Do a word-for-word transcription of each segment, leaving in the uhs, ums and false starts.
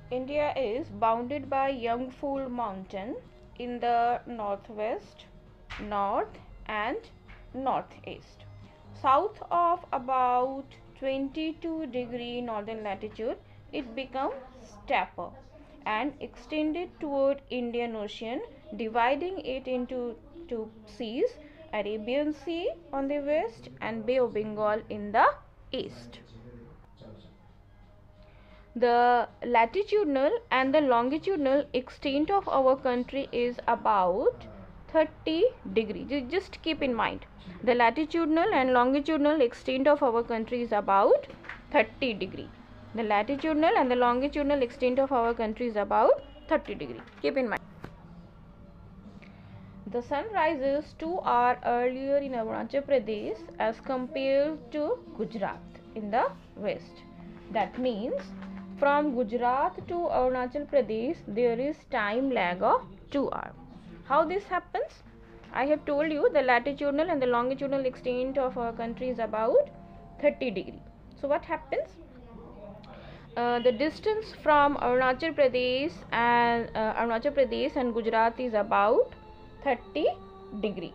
India is bounded by Yangful Mountain in the northwest, north and northeast. South of about twenty-two degree northern latitude, it becomes steppe and extended toward Indian Ocean, dividing it into two seas, Arabian Sea on the west and Bay of Bengal in the east. The latitudinal and the longitudinal extent of our country is about thirty degrees. Just keep in mind, the latitudinal and longitudinal extent of our country is about thirty degrees. The latitudinal and the longitudinal extent of our country is about thirty degrees. Keep in mind. The sun rises two hours earlier in Arunachal Pradesh as compared to Gujarat in the west. That means from Gujarat to Arunachal Pradesh there is time lag of two hours. How this happens? I have told you the latitudinal and the longitudinal extent of our country is about thirty degrees. So what happens? Uh, the distance from Arunachal Pradesh and uh, Arunachal Pradesh and Gujarat is about thirty degrees,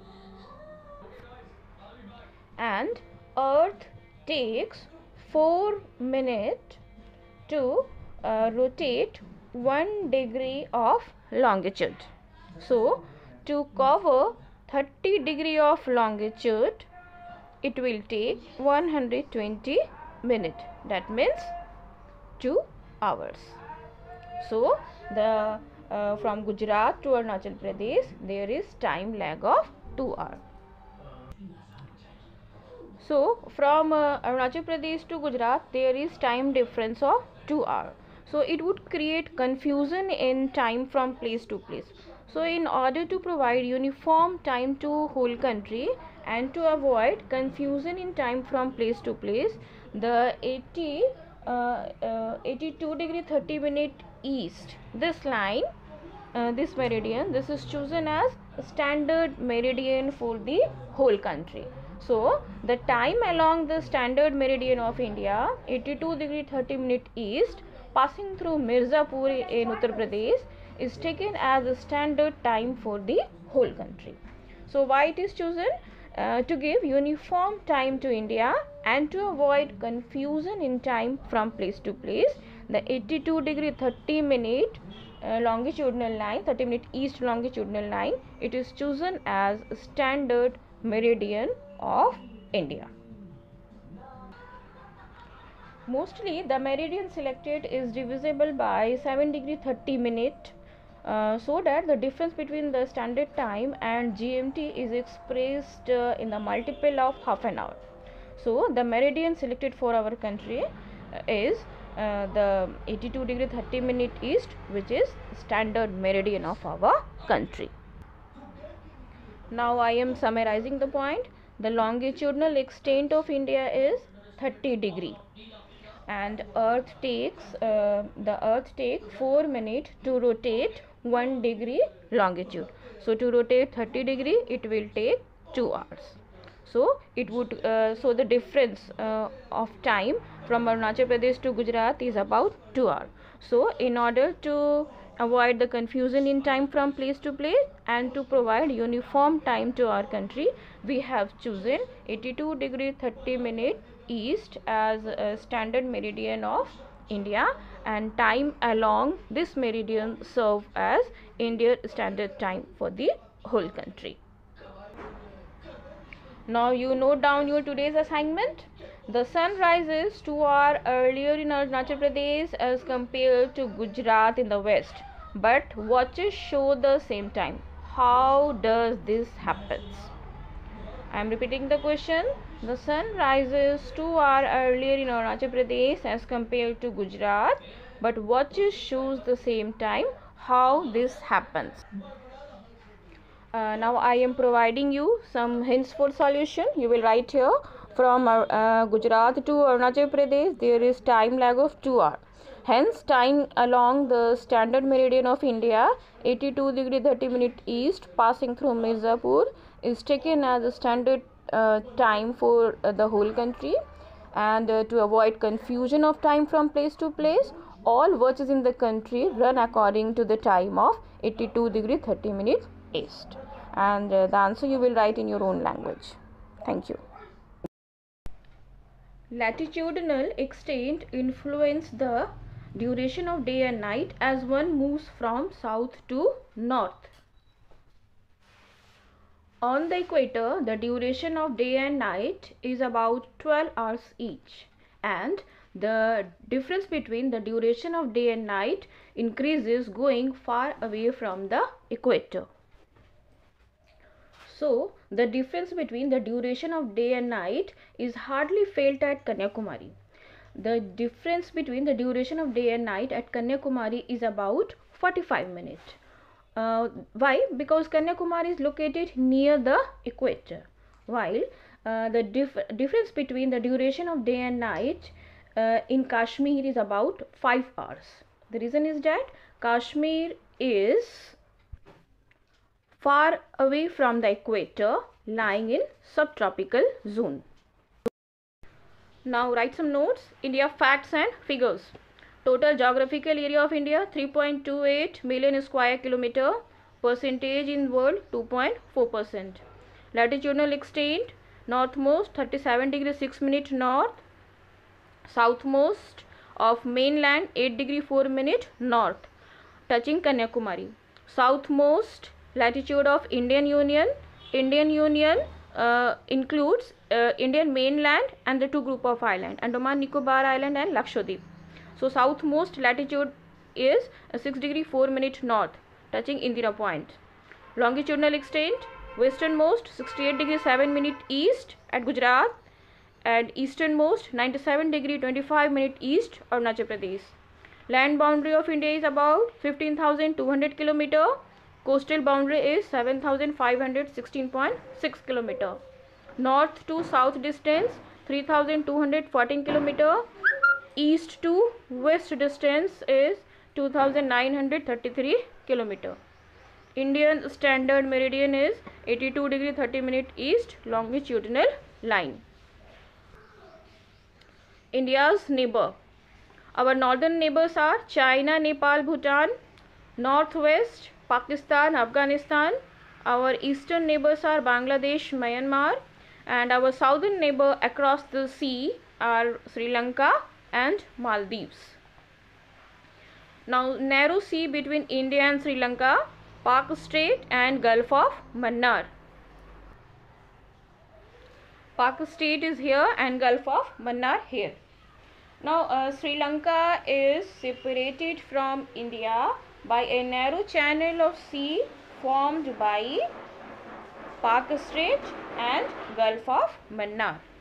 and Earth takes four minutes to uh, rotate one degree of longitude. So to cover thirty degree of longitude, it will take one hundred twenty minutes. That means two hours. So the uh, from Gujarat to Arunachal Pradesh there is time lag of two hours. So from uh, Arunachal Pradesh to Gujarat there is time difference of two hours. So it would create confusion in time from place to place. So in order to provide uniform time to whole country and to avoid confusion in time from place to place, the eighty, uh, uh, eighty-two degree thirty minute east, this line, uh, this meridian, this is chosen as standard meridian for the whole country. So the time along the standard meridian of India, eighty-two degree thirty minute east, passing through Mirzapur in Uttar Pradesh, is taken as a standard time for the whole country. So why it is chosen? Uh, to give uniform time to India and to avoid confusion in time from place to place. The eighty-two degree thirty minute uh, longitudinal line, thirty minute east longitudinal line, it is chosen as standard meridian of India. Mostly the meridian selected is divisible by seven degree thirty minute, uh, so that the difference between the standard time and G M T is expressed uh, in the multiple of half an hour. So the meridian selected for our country uh, is uh, the eighty-two degree thirty minute east, which is standard meridian of our country. Now I am summarizing the point. The longitudinal extent of India is thirty degree, and earth takes uh, the earth takes four minutes to rotate one degree longitude. So to rotate thirty degree it will take two hours. So it would uh, so the difference uh, of time from Arunachal Pradesh to Gujarat is about two hours. So in order to avoid the confusion in time from place to place and to provide uniform time to our country, we have chosen eighty-two degree thirty minute east as a standard meridian of India, and time along this meridian serve as Indian standard time for the whole country. Now you note down your today's assignment. The sun rises two hours earlier in Arunachal Pradesh as compared to Gujarat in the west, but watches show the same time. How does this happen? I am repeating the question. The sun rises two hours earlier in Arunachal Pradesh as compared to Gujarat, but watches shows the same time. How this happens? Uh, now I am providing you some hints for solution. You will write here, from uh, uh, Gujarat to Arunachal Pradesh there is time lag of two hours. Hence time along the standard meridian of India, eighty-two degree thirty minute east, passing through Mirzapur, is taken as a standard uh, time for uh, the whole country. And uh, to avoid confusion of time from place to place, all watches in the country run according to the time of eighty-two degree thirty minutes east. And uh, the answer you will write in your own language. Thank you. Latitudinal extent influence the duration of day and night as one moves from south to north. On the equator, the duration of day and night is about twelve hours each, and the difference between the duration of day and night increases going far away from the equator. So, the difference between the duration of day and night is hardly felt at Kanyakumari. The difference between the duration of day and night at Kanyakumari is about forty-five minutes. Uh, why? Because Kanyakumari is located near the equator, while uh, the dif difference between the duration of day and night uh, in Kashmir is about five hours. The reason is that Kashmir is far away from the equator, lying in subtropical zone. Now write some notes. India facts and figures. Total geographical area of India three point two eight million square kilometer. Percentage in world two point four percent. Latitudinal extent northmost thirty-seven degree six minute north. Southmost of mainland eight degree four minute north, touching Kanyakumari. Southmost latitude of Indian Union. Indian Union uh, includes uh, Indian mainland and the two group of island, Andaman Nicobar Island and Lakshadweep. So southmost latitude is uh, six degree four minute north, touching Indira Point. Longitudinal extent westernmost sixty-eight degree seven minute east at Gujarat, and easternmost ninety-seven degree twenty-five minute east Arunachal Pradesh. Land boundary of India is about fifteen thousand two hundred kilometer. Coastal boundary is seven thousand five hundred sixteen point six kilometer. North to south distance three thousand two hundred fourteen kilometer. East to west distance is two thousand nine hundred thirty-three kilometer. Indian standard meridian is eighty-two degree thirty minute east longitudinal line. India's neighbor. Our northern neighbors are China, Nepal, Bhutan. Northwest Pakistan, Afghanistan. Our eastern neighbors are Bangladesh, Myanmar, and our southern neighbor across the sea are Sri Lanka and Maldives. Now narrow sea between India and Sri Lanka, Pak Strait and Gulf of Mannar. Pak Strait is here and Gulf of Mannar here. Now uh, Sri Lanka is separated from India by a narrow channel of sea formed by Pak Strait and Gulf of Mannar.